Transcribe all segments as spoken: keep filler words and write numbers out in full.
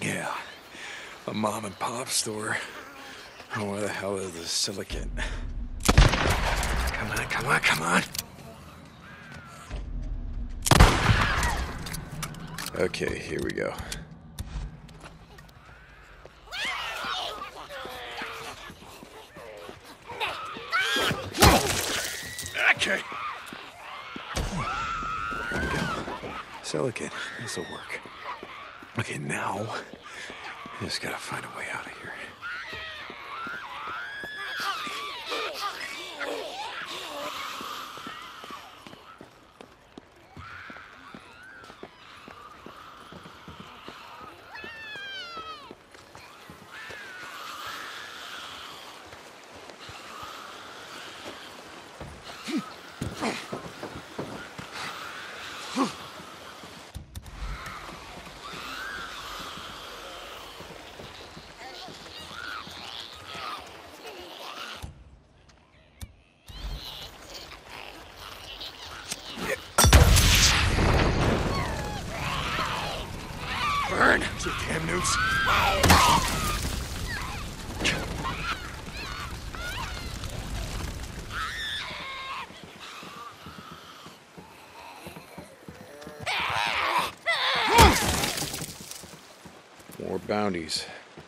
Yeah, a mom and pop store. Oh, where the hell is the silicate? Come on, come on, come on. Okay, here we go. Okay. There we go. Silicate. This'll work. Okay, now I just gotta find a way out of here. Burn, you damn noose. More bounties.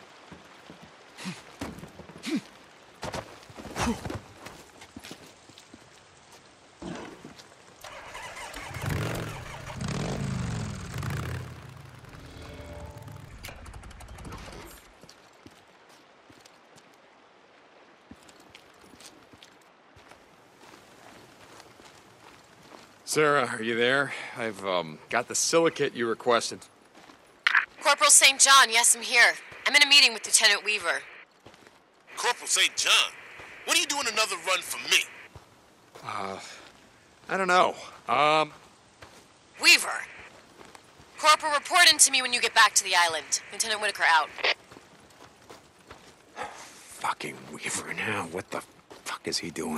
Sarah, are you there? I've, um, got the silicate you requested. Corporal Saint John, yes, I'm here. I'm in a meeting with Lieutenant Weaver. Corporal Saint John? What are you doing another run for me? Uh, I don't know. Um... Weaver. Corporal, report in to me when you get back to the island. Lieutenant Whitaker out. Fucking Weaver now. What the fuck is he doing?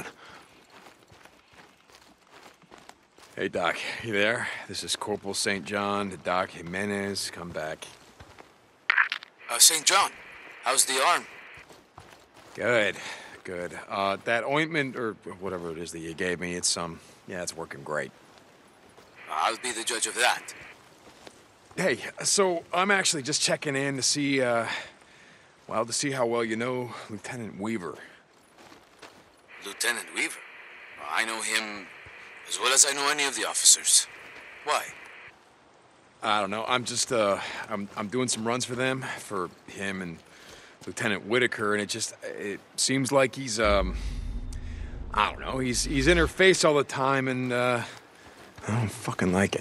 Hey, Doc, you there? This is Corporal Saint John, the Doc Jimenez. Come back. Uh, Saint John, how's the arm? Good, good. Uh, that ointment, or whatever it is that you gave me, it's, um, yeah, it's working great. I'll be the judge of that. Hey, so I'm actually just checking in to see, uh, well, to see how well you know Lieutenant Weaver. Lieutenant Weaver? I know him as well as I know any of the officers. Why? I don't know. I'm just, uh, I'm, I'm doing some runs for them, for him and Lieutenant Whitaker, and it just, it seems like he's, um, I don't know, he's, he's in her face all the time, and, uh, I don't fucking like it.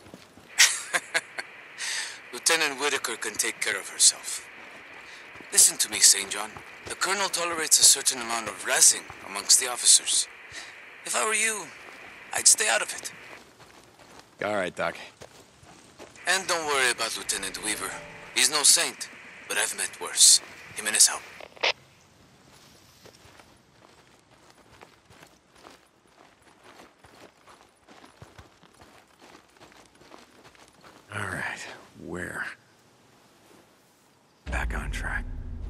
Lieutenant Whitaker can take care of herself. Listen to me, Saint John. The Colonel tolerates a certain amount of razzing amongst the officers. If I were you, I'd stay out of it. All right, Doc. And don't worry about Lieutenant Weaver. He's no saint, but I've met worse. Jimenez out. All right, where? Back on track.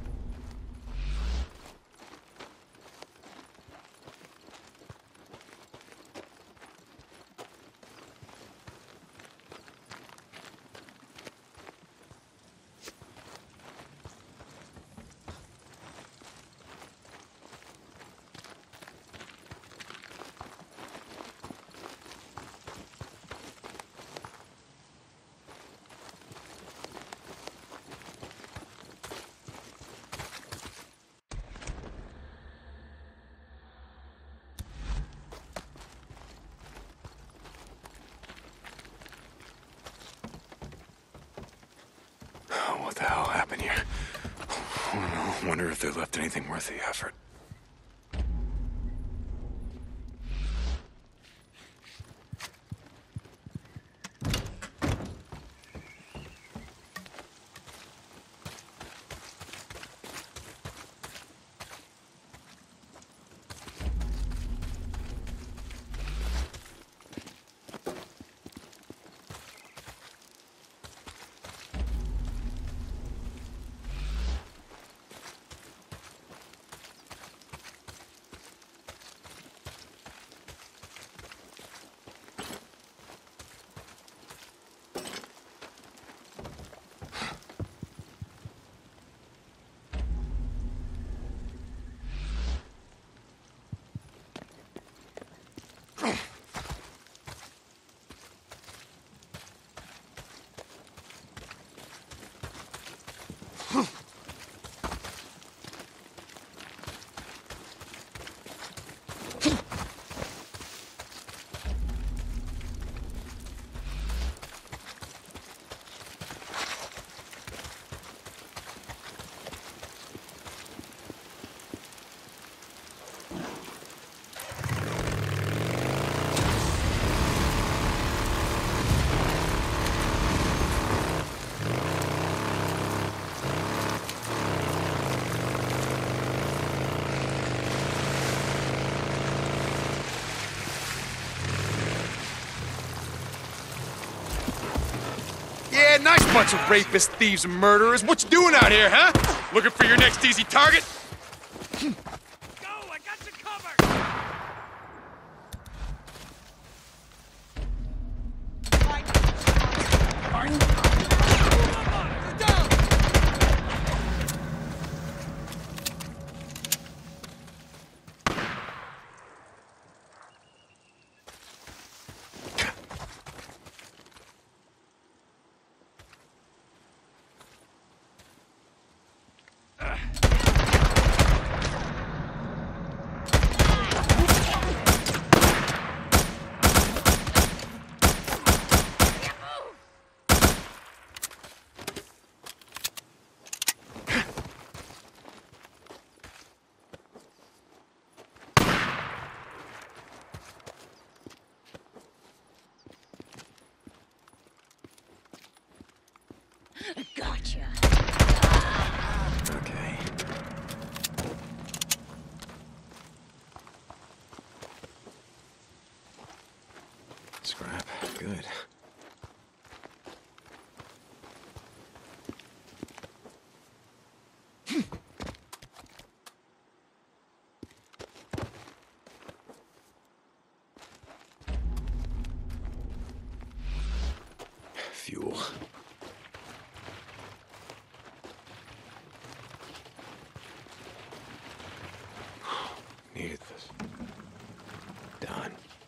What the hell happened here? I don't know. I wonder if they left anything worth the effort. Yeah, nice bunch of rapists, thieves, and murderers. What you doing out here, huh? Looking for your next easy target? Go! I got you covered! Gotcha. Okay. Scrap. Good. Fuel. Needed this. Done.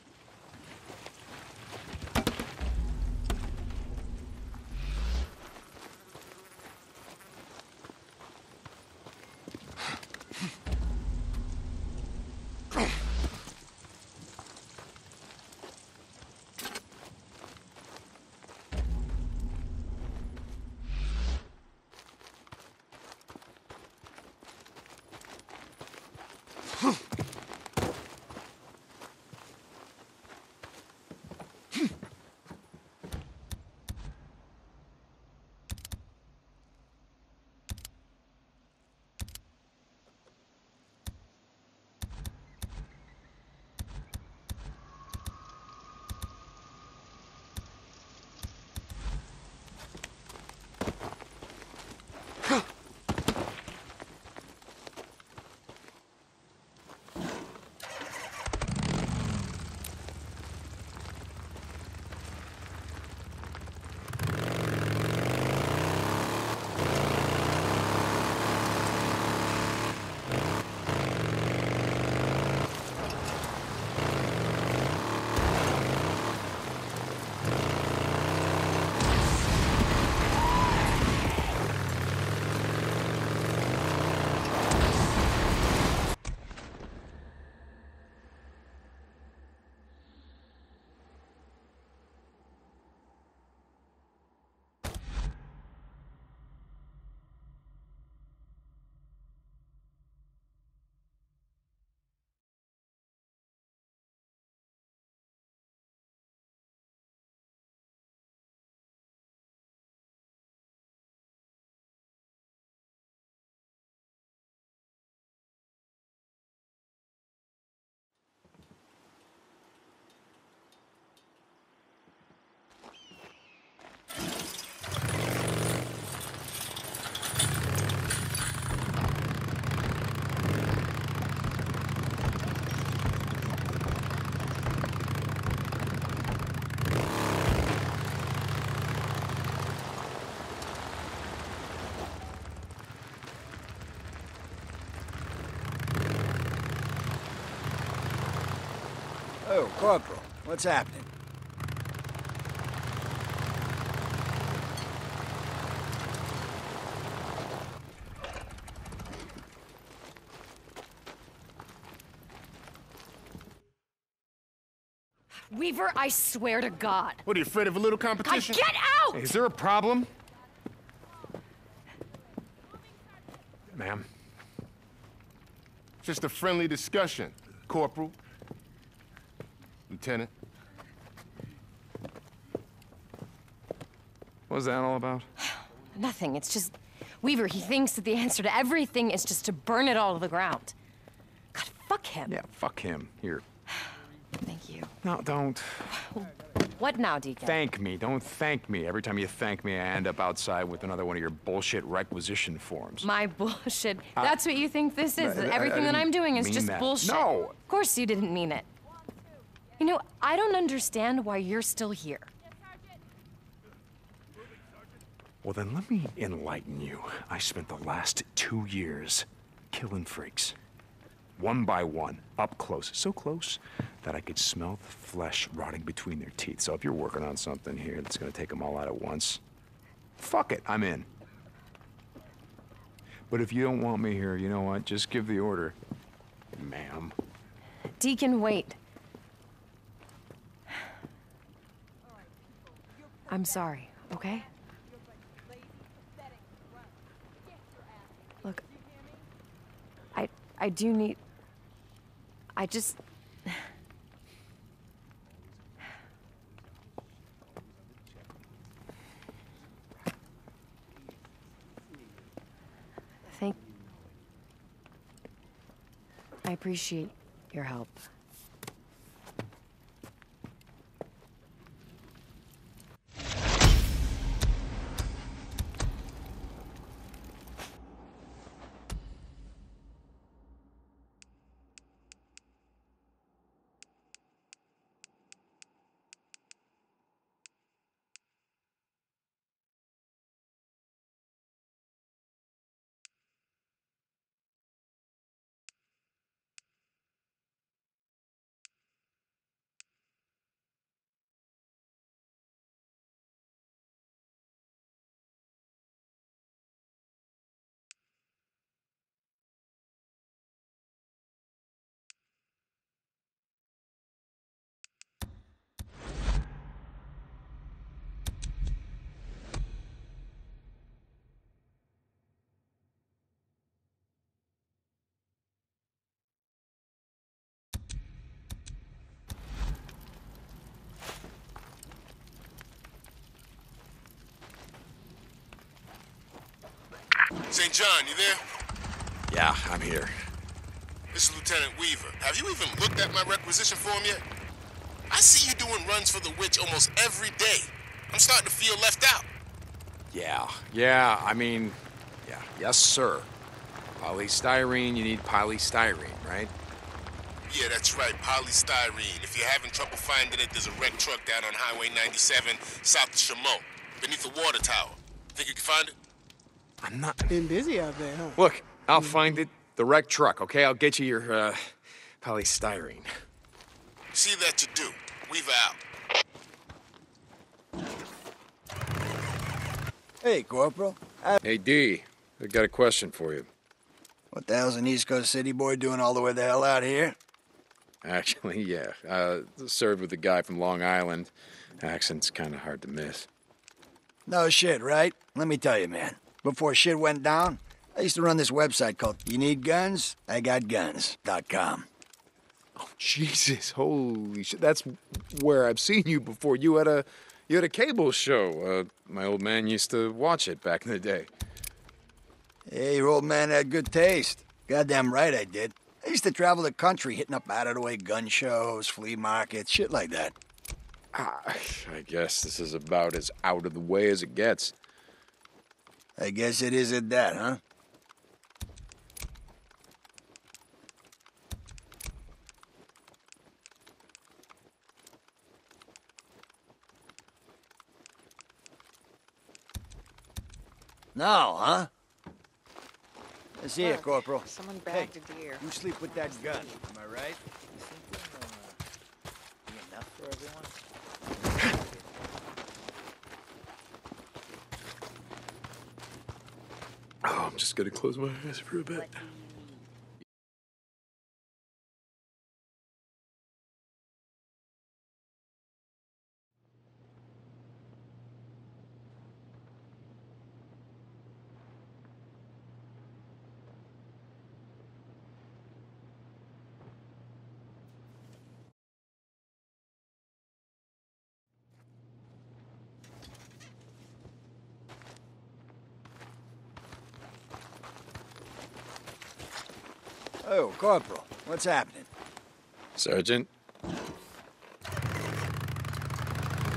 Oh, Corporal, what's happening? Weaver, I swear to God. What, are you afraid of a little God, competition? get out! Is there a problem? Ma'am? Just a friendly discussion, Corporal. Lieutenant. What was that all about? Nothing, it's just... Weaver, he thinks that the answer to everything is just to burn it all to the ground. God, fuck him. Yeah, fuck him. Here. Thank you. No, don't. What now, Deacon? Thank me. Don't thank me. Every time you thank me, I end up outside with another one of your bullshit requisition forms. My bullshit. That's what you think this is? I- That I- everything I that I'm didn't doing is mean just that. bullshit? No. Of course you didn't mean it. You know, I don't understand why you're still here. Well, then let me enlighten you. I spent the last two years killing freaks. One by one, up close. So close that I could smell the flesh rotting between their teeth. So if you're working on something here that's gonna take them all out at once, fuck it, I'm in. But if you don't want me here, you know what? Just give the order, ma'am. Deacon, wait. I'm sorry, okay? Look, I I do need... I just... Thank... I appreciate your help. Saint John, you there? Yeah, I'm here. This is Lieutenant Weaver. Have you even looked at my requisition form yet? I see you doing runs for the witch almost every day. I'm starting to feel left out. Yeah, yeah, I mean, yeah, yes, sir. Polystyrene, you need polystyrene, right? Yeah, that's right, polystyrene. If you're having trouble finding it, there's a wrecked truck down on Highway ninety-seven, south of Chaumont, beneath the water tower. Think you can find it? I'm not... Been busy out there, huh? Look, I'll find it, the wrecked truck, okay? I'll get you your, uh, polystyrene. See that you do. Weaver out. Hey, Corporal. I... Hey, D, I got a question for you. What the hell's an East Coast city boy doing all the way the hell out here? Actually, yeah. Uh, served with a guy from Long Island. Accent's kind of hard to miss. No shit, right? Let me tell you, man. Before shit went down, I used to run this website called You Need Guns? I Got Guns dot com. Oh, Jesus. Holy shit. That's where I've seen you before. You had a... You had a cable show. Uh, my old man used to watch it back in the day. Hey, your old man had good taste. Goddamn right I did. I used to travel the country hitting up out-of-the-way gun shows, flea markets, shit like that. Ah, I guess this is about as out of the way as it gets. I guess it is at that, huh? No, huh? Let's see it, Corporal. Someone Hey, bagged a deer. you sleep with that gun, am I right? Enough for everyone? Oh, I'm just gonna close my eyes for a bit. Oh, Corporal, what's happening? Sergeant?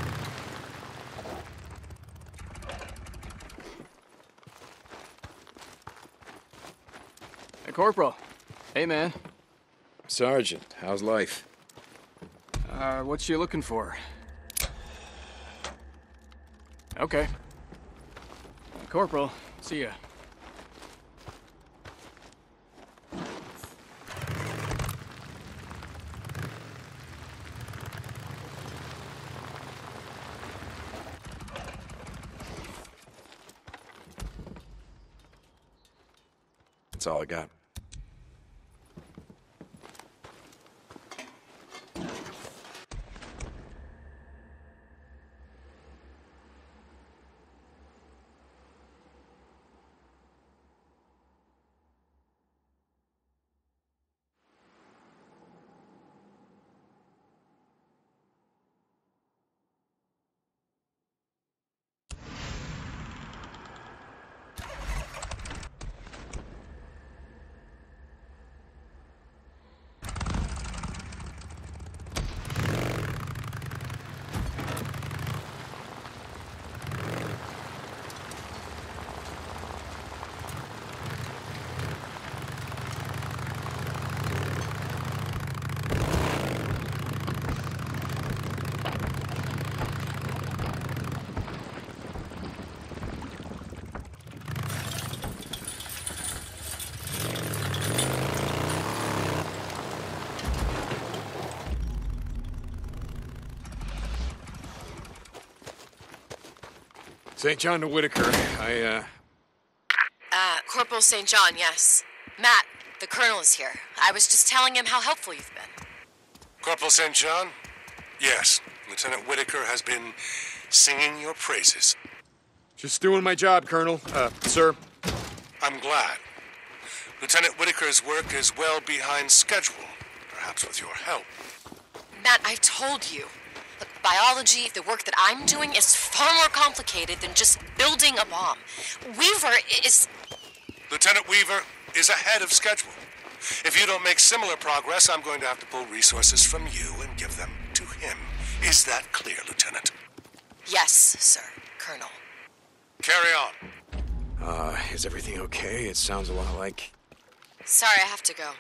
Corporal. Hey, man. Sergeant, how's life? Uh, what you looking for? Okay. Corporal, see ya. That's all I got. Saint John to Whitaker. I, uh... Uh, Corporal Saint John, yes. Matt, the Colonel is here. I was just telling him how helpful you've been. Corporal Saint John? Yes. Lieutenant Whitaker has been singing your praises. Just doing my job, Colonel. Uh, sir. I'm glad. Lieutenant Whitaker's work is well behind schedule, perhaps with your help. Matt, I told you. Look, biology, the work that I'm doing, is far more complicated than just building a bomb. Weaver is... Lieutenant Weaver is ahead of schedule. If you don't make similar progress, I'm going to have to pull resources from you and give them to him. Is that clear, Lieutenant? Yes, sir, Colonel. Carry on. Uh, is everything okay? It sounds a lot like... Sorry, I have to go.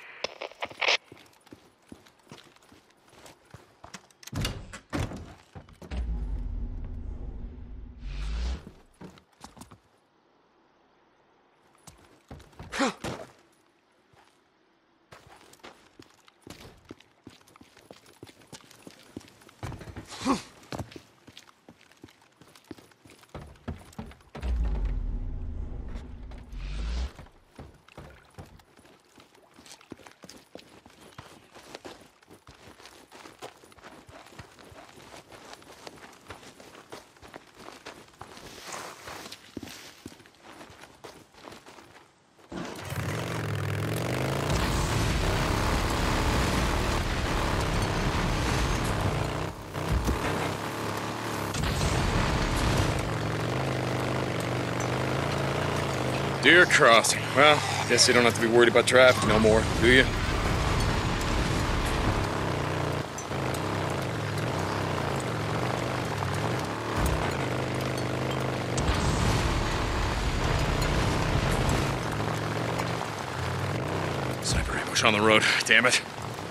Deer crossing. Well, guess you don't have to be worried about traffic no more, do you? Sniper ambush on the road, damn it.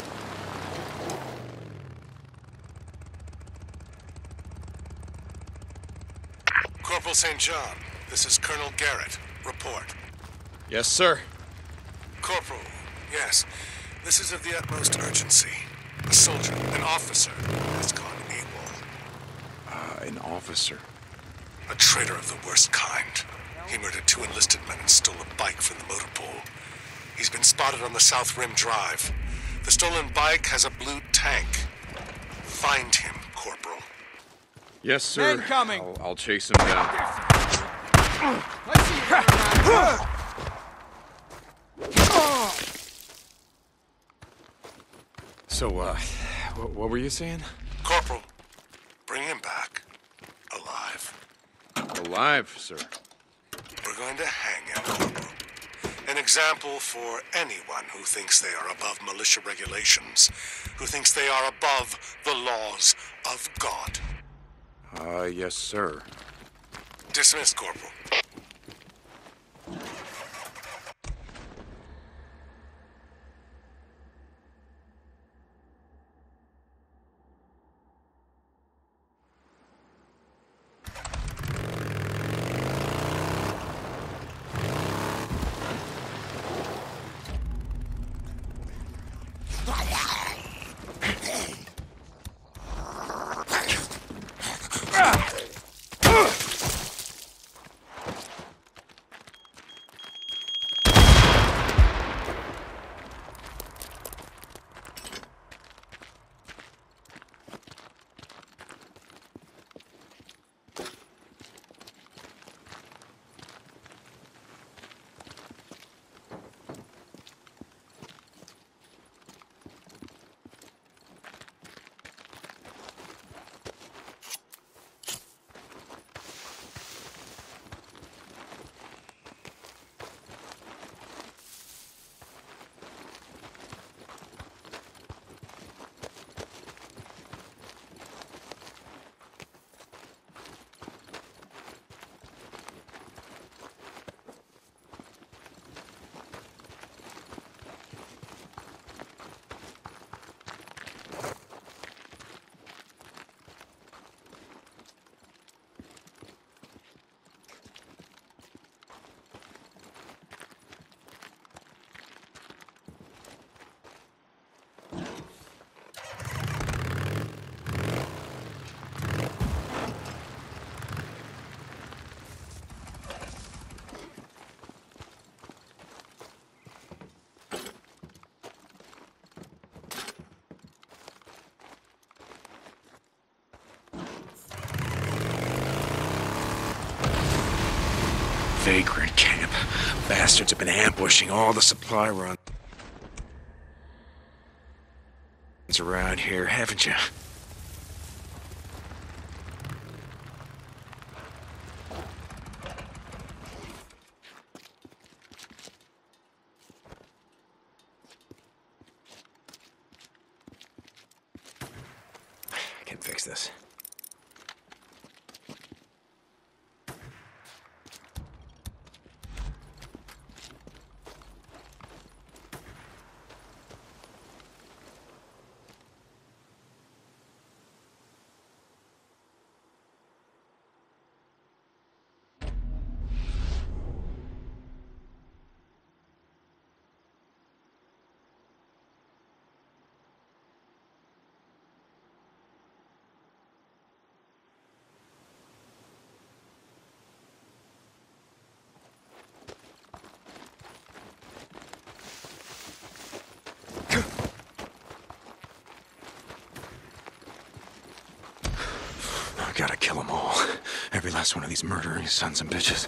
Corporal Saint John, this is Colonel Garrett. Report. Yes, sir. Corporal, yes. This is of the utmost urgency. A soldier, an officer, has gone AWOL. Uh, an officer? A traitor of the worst kind. He murdered two enlisted men and stole a bike from the motor pool. He's been spotted on the South Rim Drive. The stolen bike has a blue tank. Find him, Corporal. Yes, sir. Incoming. I'll, I'll chase him down. Let's see you around. So, uh, what, what were you saying? Corporal, bring him back. Alive. Alive, sir. We're going to hang him, Corporal. An example for anyone who thinks they are above militia regulations, who thinks they are above the laws of God. Uh, yes, sir. Dismissed, Corporal. vagrant camp. Bastards have been ambushing all the supply runs around here, haven't you? I can fix this. Gotta kill them all. Every last one of these murdering sons and bitches.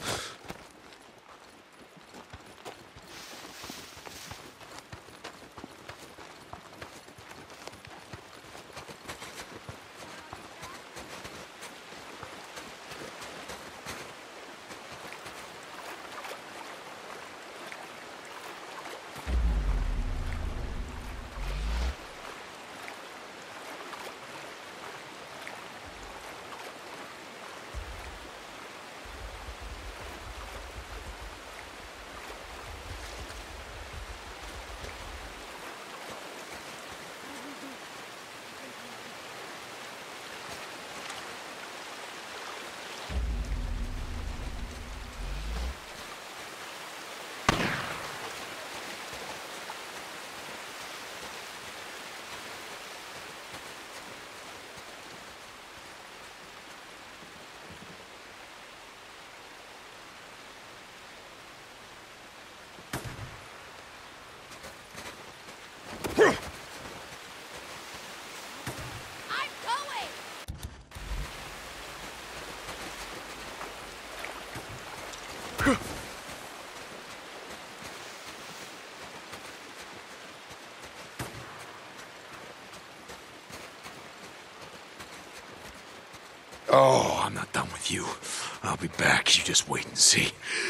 Oh, I'm not done with you. I'll be back. You just wait and see.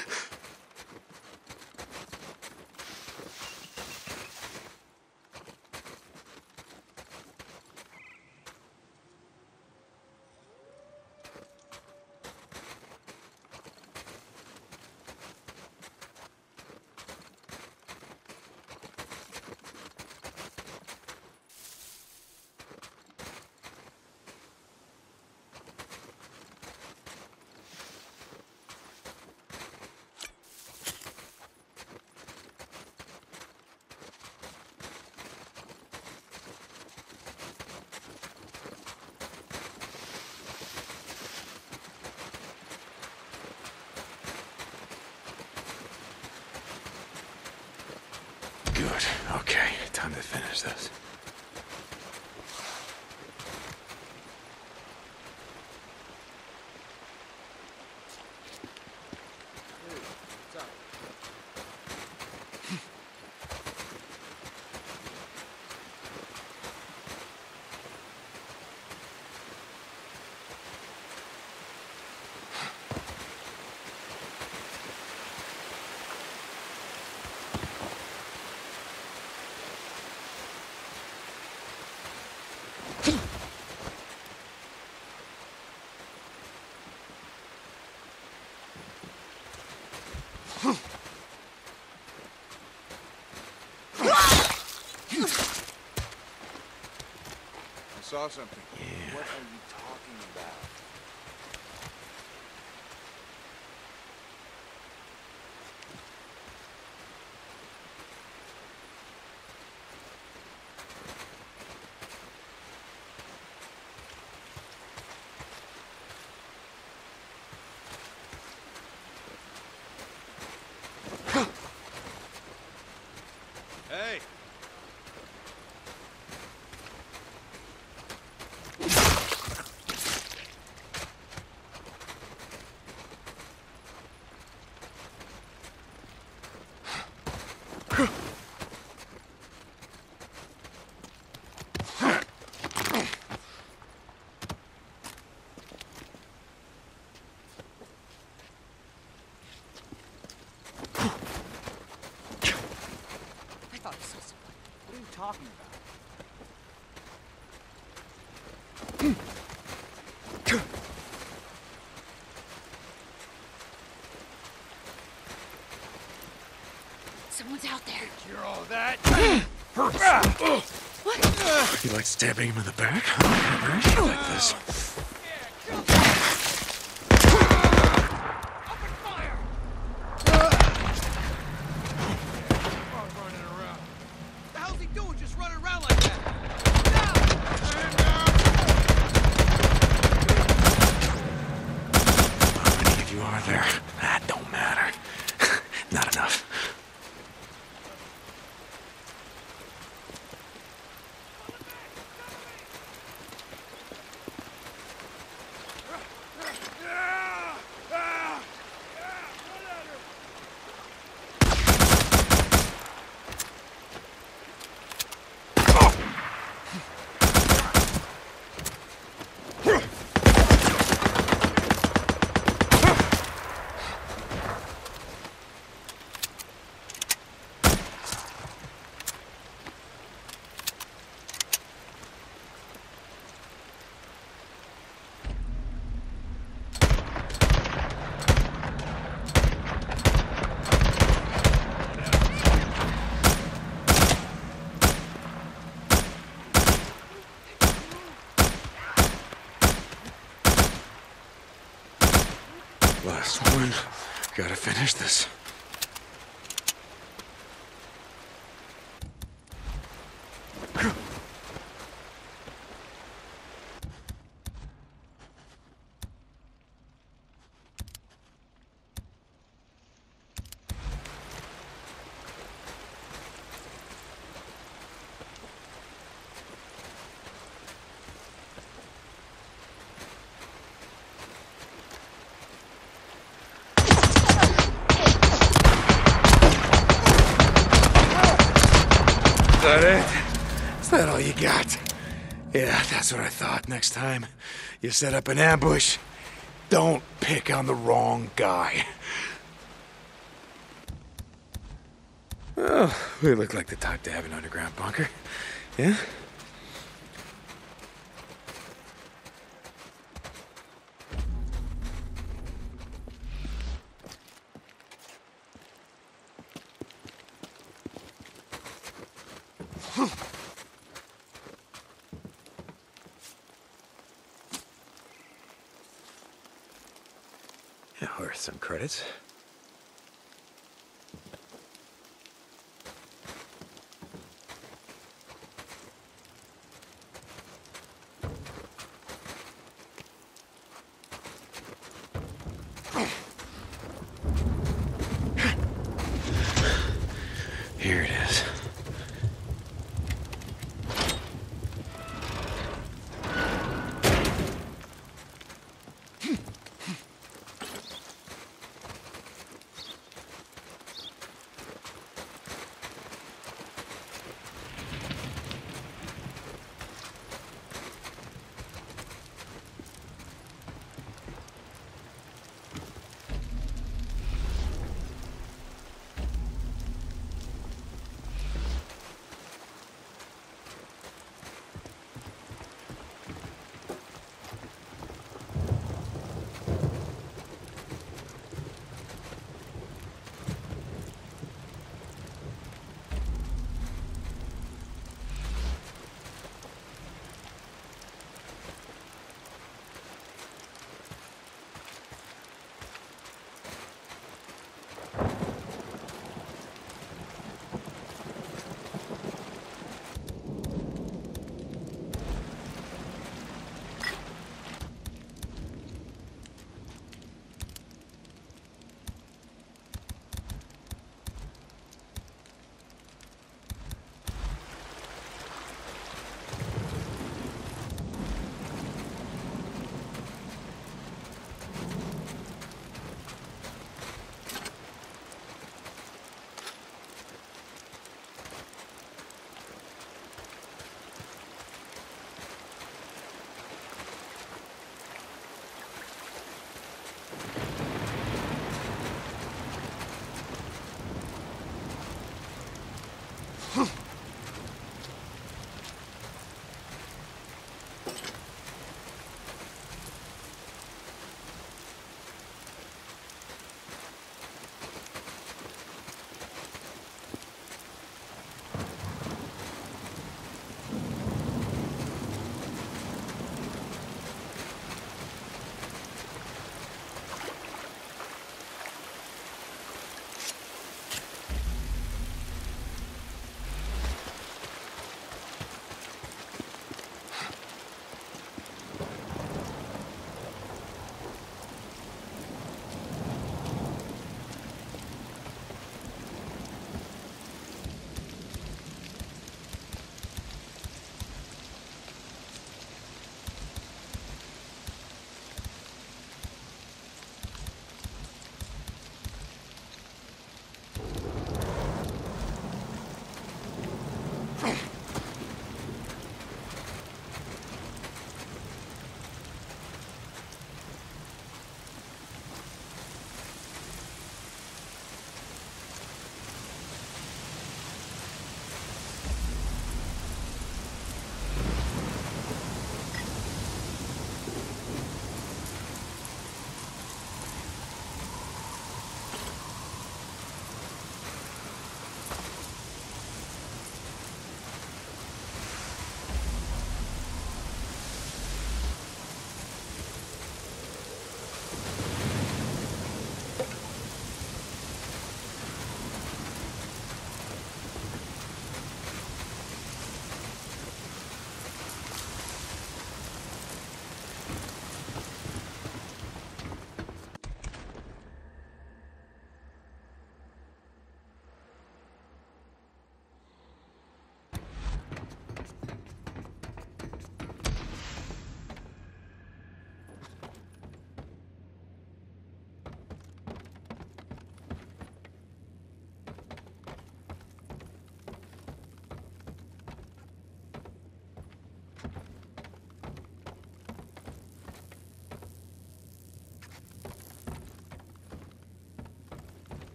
Good. Okay, time to finish this. I saw something. Yeah. What are you talking about? Hey! talking about? Someone's out there. You're all that. What? You like stabbing him in the back? Huh? Very sure like this. Open fire! Oh, running around. What the hell's he doing just running around like that? How many of you are there? That don't matter. Not enough. Last one. Gotta finish this. Is that it? Is that all you got? Yeah, that's what I thought. Next time you set up an ambush, don't pick on the wrong guy. Oh, we look like the type to have an underground bunker. Yeah? Yeah, worth some credits. Here it is.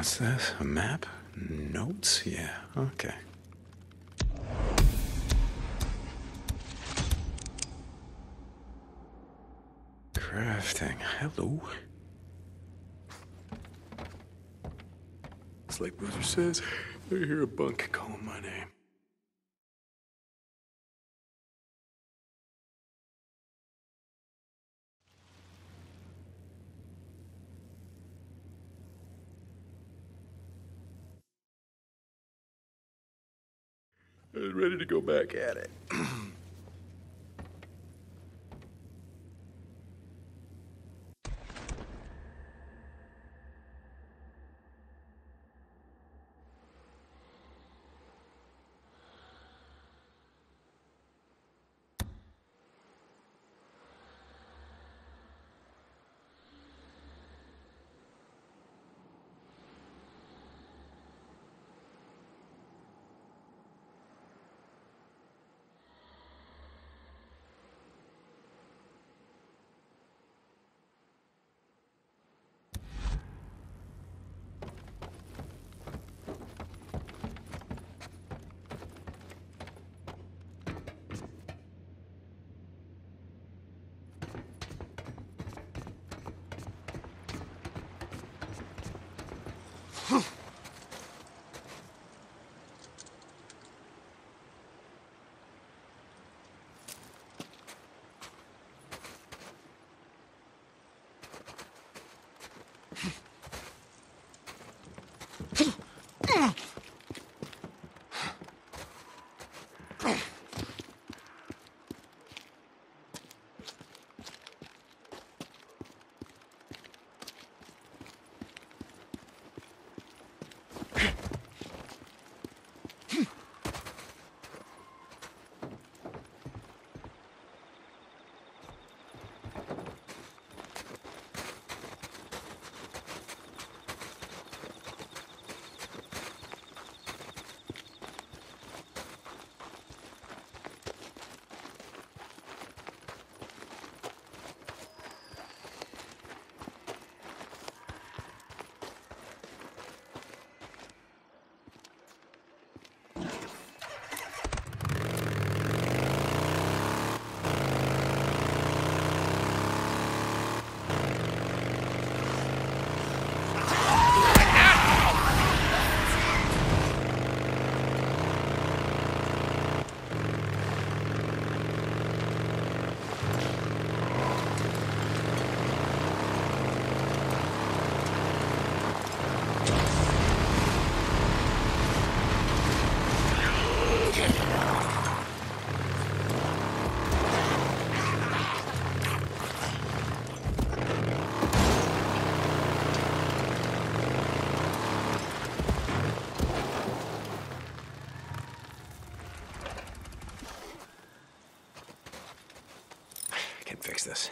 What's this? A map? Notes? Yeah, okay. Crafting. Hello. It's like Boozer says, I hear a bunk calling my name. I was ready to go back at it. Fix this.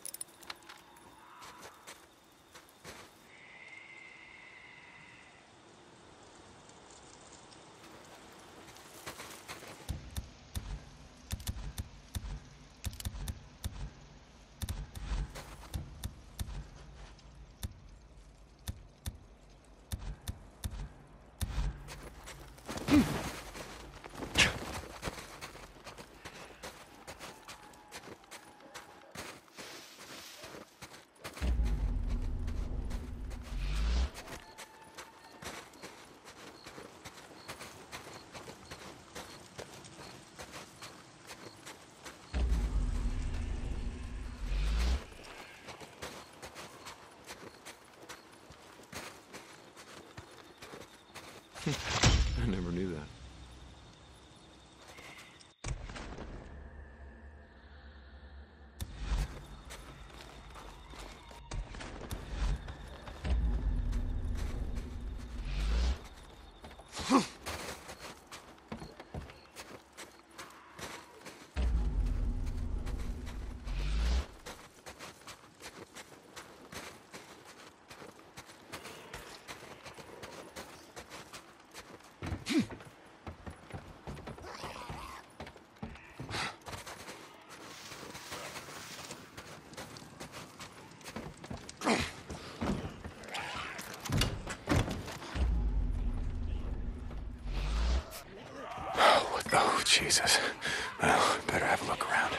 I never knew that. Jesus. Well, better have a look around.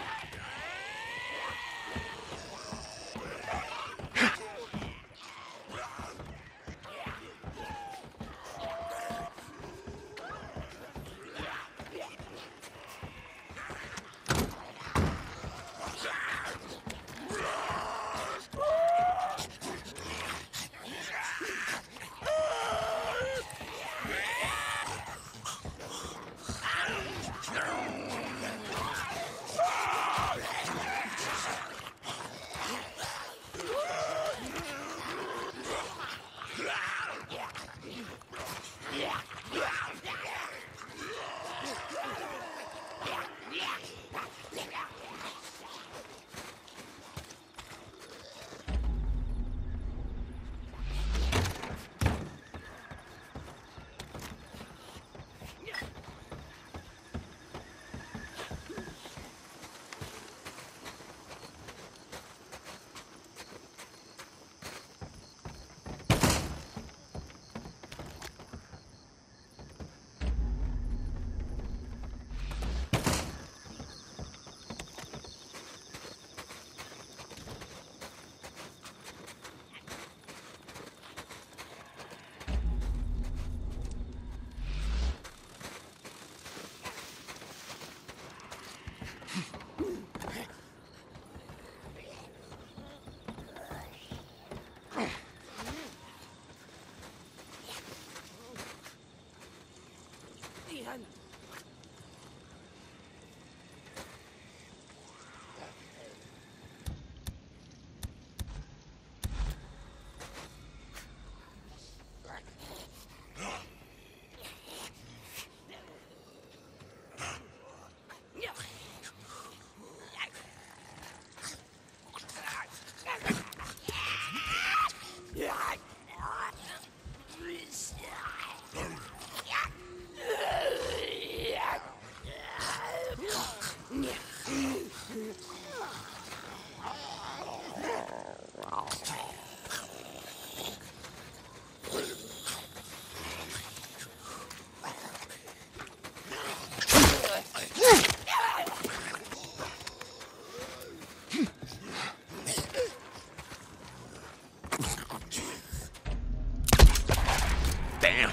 Damn.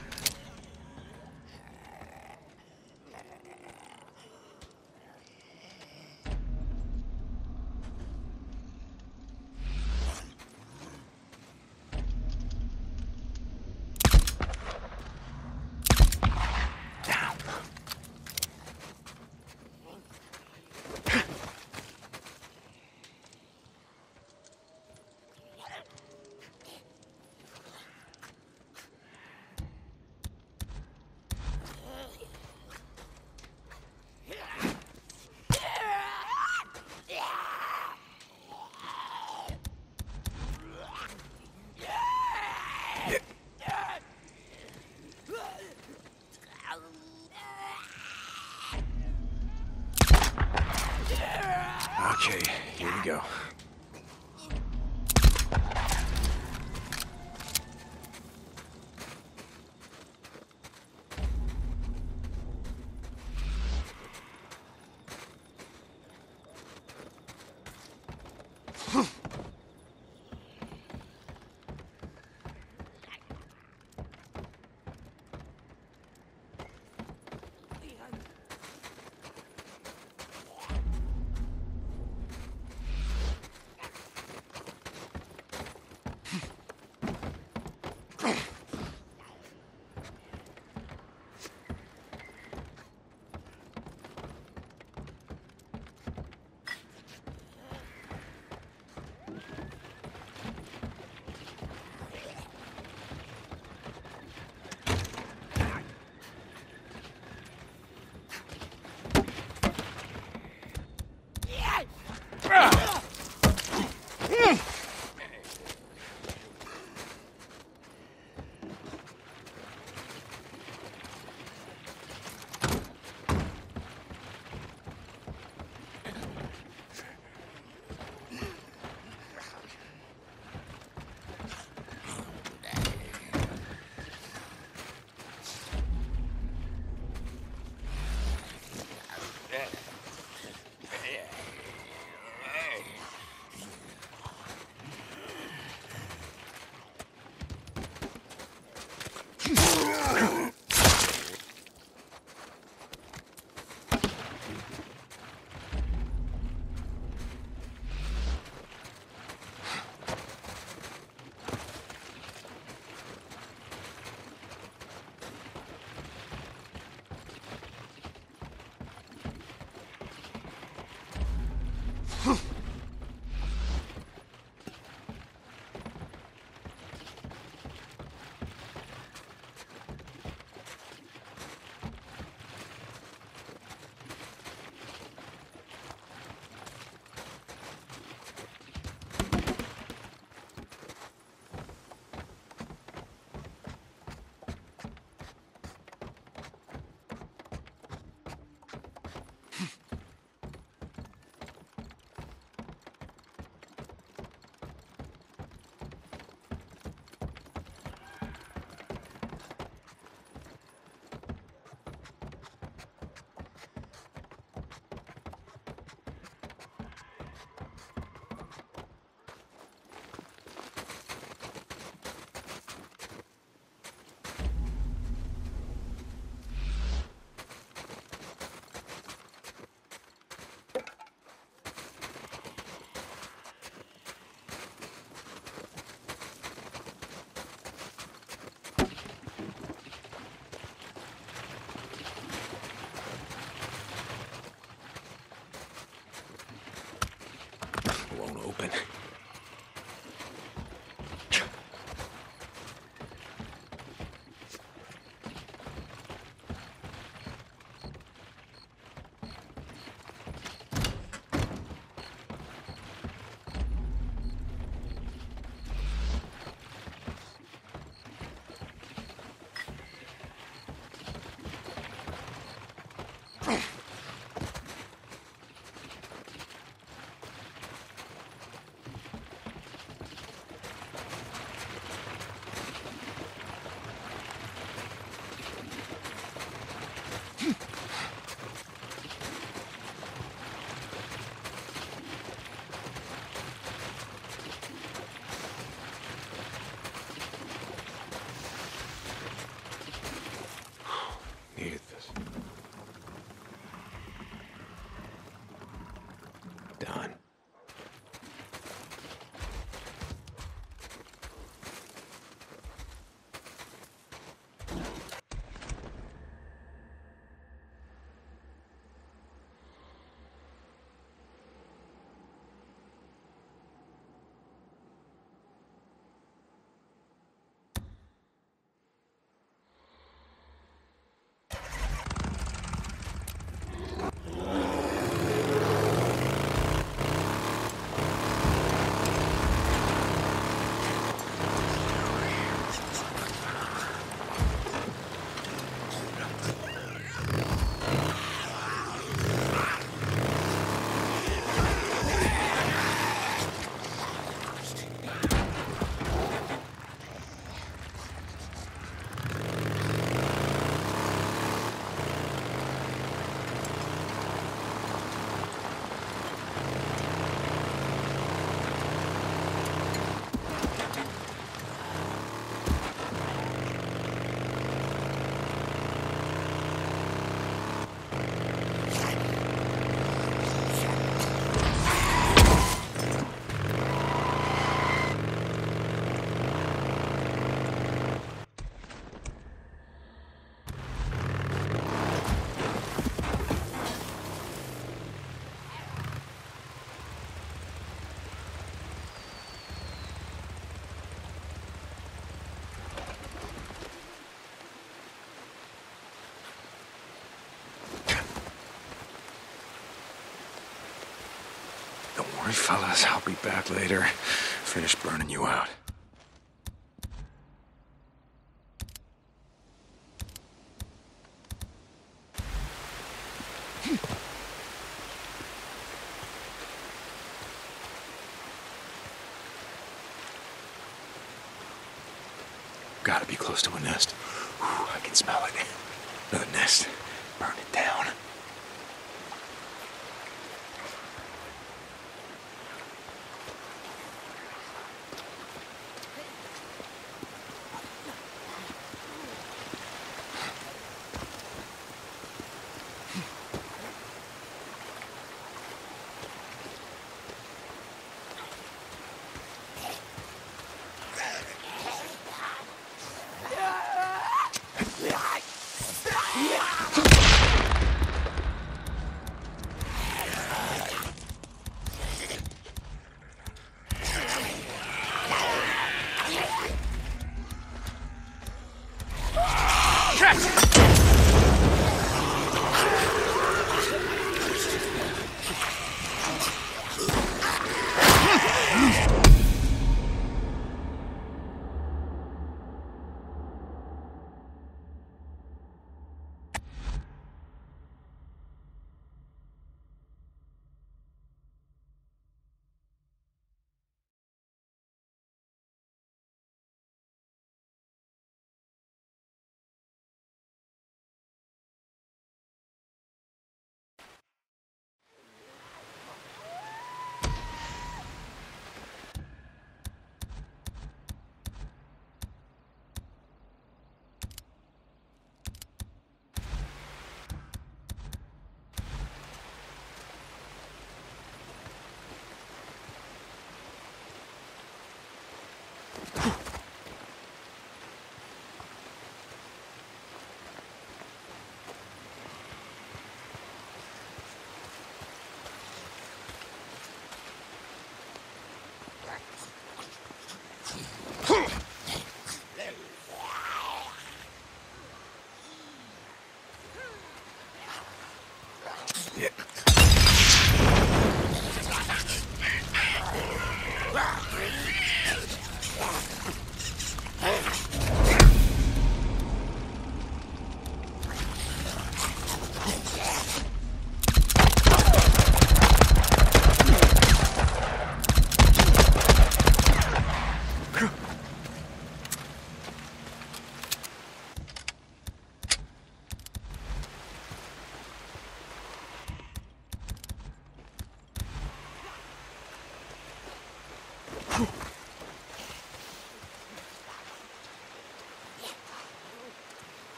Okay, here we go. worry, fellas. I'll be back later. Finish burning you out. Gotta be close to a nest. Whew, I can smell it. Another nest. Burn it down.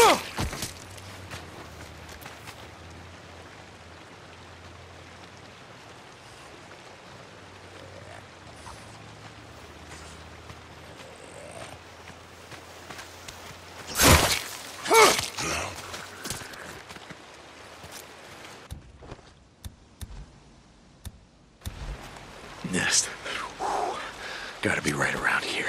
Nest. Whew. Gotta be right around here.